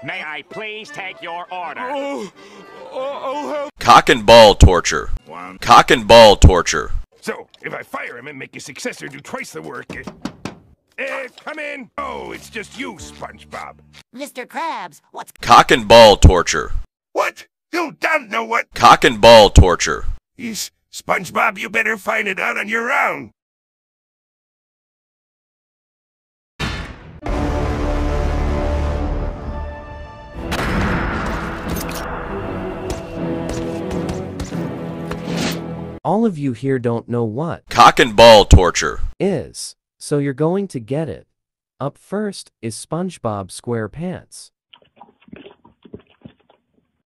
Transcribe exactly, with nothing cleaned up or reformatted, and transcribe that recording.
May I please take your order? Oh, I'll have... Cock and ball torture. One. Cock and ball torture. So, if I fire him and make your successor do twice the work... Uh, uh, come in. Oh, it's just you, SpongeBob. Mister Krabs, what's... Cock and ball torture. What? You don't know what... Cock and ball torture. Is SpongeBob, you better find it out on your own. All of you here don't know what Cock and ball torture is, so you're going to get it. Up first is SpongeBob SquarePants.